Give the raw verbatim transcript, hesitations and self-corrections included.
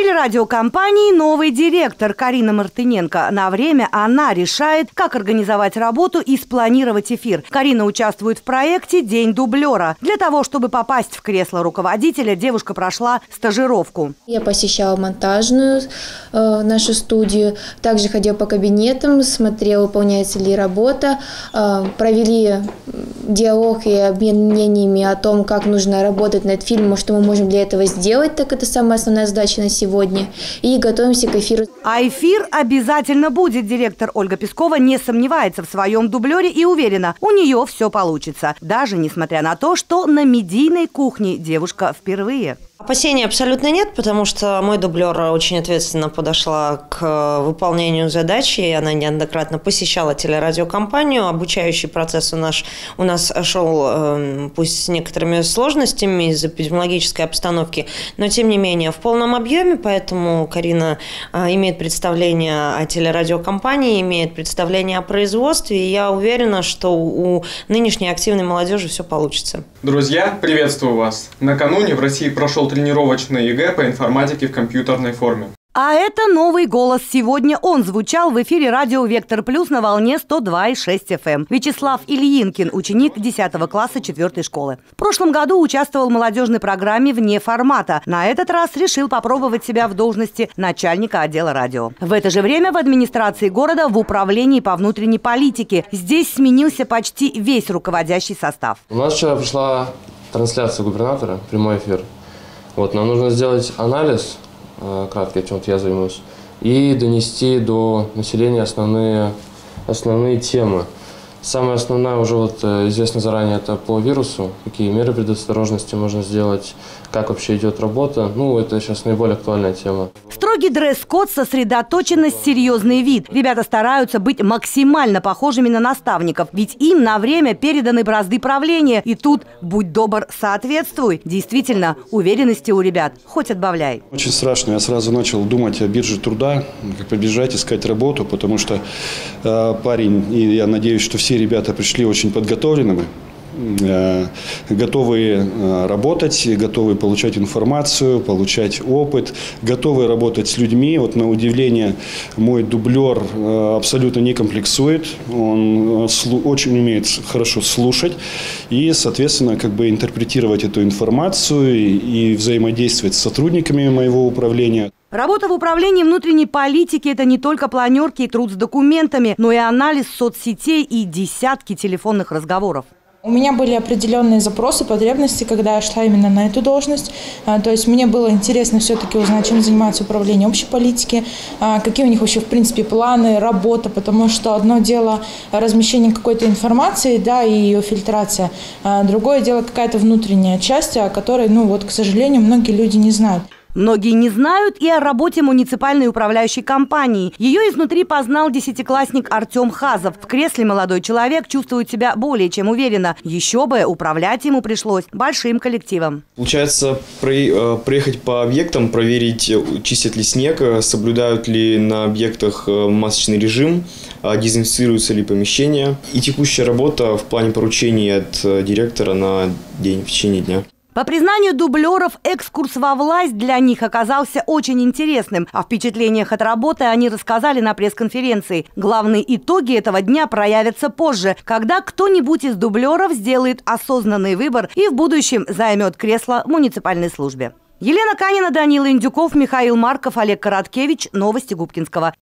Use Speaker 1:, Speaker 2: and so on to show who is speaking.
Speaker 1: телерадиокомпании новый директор Карина Мартыненко. На время она решает, как организовать работу и спланировать эфир. Карина участвует в проекте «День дублера». Для того, чтобы попасть в кресло руководителя, девушка прошла стажировку.
Speaker 2: Я посещала монтажную э, нашу студию, также ходила по кабинетам, смотрела, выполняется ли работа, э, провели диалог и обмен мнениями о том, как нужно работать над фильмом, что мы можем для этого сделать, так это самая основная задача на сегодня, и готовимся к эфиру.
Speaker 1: А эфир обязательно будет. Директор Ольга Пескова не сомневается в своем дублере и уверена, у нее все получится, даже несмотря на то, что на медийной кухне девушка впервые.
Speaker 3: Опасений абсолютно нет, потому что мой дублер очень ответственно подошла к выполнению задачи. Она неоднократно посещала телерадиокомпанию. Обучающий процесс у нас, у нас шел, пусть с некоторыми сложностями из-за эпидемиологической обстановки, но тем не менее в полном объеме, поэтому Карина имеет представление о телерадиокомпании, имеет представление о производстве, и я уверена, что у нынешней активной молодежи все получится.
Speaker 4: Друзья, приветствую вас! Накануне в России прошел тренировочный ЕГЭ по информатике в компьютерной форме.
Speaker 1: А это новый голос. Сегодня он звучал в эфире радио «Вектор Плюс» на волне сто два и шесть эф эм. Вячеслав Ильинкин, ученик десятого класса четвёртой школы. В прошлом году участвовал в молодежной программе «Вне формата». На этот раз решил попробовать себя в должности начальника отдела радио. В это же время в администрации города в управлении по внутренней политике. Здесь сменился почти весь руководящий состав.
Speaker 5: У нас вчера пришла трансляция губернатора, прямой эфир. Вот, нам нужно сделать анализ, краткий, чем я займусь, и донести до населения основные, основные темы. Самая основная уже вот известна заранее, это по вирусу, какие меры предосторожности можно сделать, как вообще идет работа. Ну, это сейчас наиболее актуальная тема.
Speaker 1: Строгий дресс-код, сосредоточенность, серьезный вид. Ребята стараются быть максимально похожими на наставников, ведь им на время переданы бразды правления. И тут, будь добр, соответствуй. Действительно, уверенности у ребят хоть отбавляй.
Speaker 6: Очень страшно. Я сразу начал думать о бирже труда, как побежать, искать работу, потому что э, парень, и я надеюсь, что все ребята пришли очень подготовленными, готовые работать, готовые получать информацию, получать опыт, готовые работать с людьми. Вот на удивление мой дублер абсолютно не комплексует, он очень умеет хорошо слушать и, соответственно, как бы интерпретировать эту информацию и взаимодействовать с сотрудниками моего управления.
Speaker 1: Работа в управлении внутренней политики – это не только планерки и труд с документами, но и анализ соцсетей и десятки телефонных разговоров.
Speaker 7: У меня были определенные запросы, потребности, когда я шла именно на эту должность. То есть мне было интересно все-таки узнать, чем занимается управление общей политики, какие у них вообще в принципе планы, работа, потому что одно дело размещение какой-то информации, да, и ее фильтрация, другое дело какая-то внутренняя часть, о которой, ну вот, к сожалению, многие люди не знают.
Speaker 1: Многие не знают и о работе муниципальной управляющей компании. Ее изнутри познал десятиклассник Артем Хазов. В кресле молодой человек чувствует себя более чем уверенно. Еще бы, управлять ему пришлось большим коллективом.
Speaker 8: Получается, проехать по объектам, проверить, чистят ли снег, соблюдают ли на объектах масочный режим, дезинфицируются ли помещения. И текущая работа в плане поручений от директора на день в течение дня.
Speaker 1: По признанию дублеров, экскурс во власть для них оказался очень интересным. О впечатлениях от работы они рассказали на пресс-конференции. Главные итоги этого дня проявятся позже, когда кто-нибудь из дублеров сделает осознанный выбор и в будущем займет кресло в муниципальной службе. Елена Канина, Данила Индюков, Михаил Марков, Олег Короткевич. Новости Губкинского.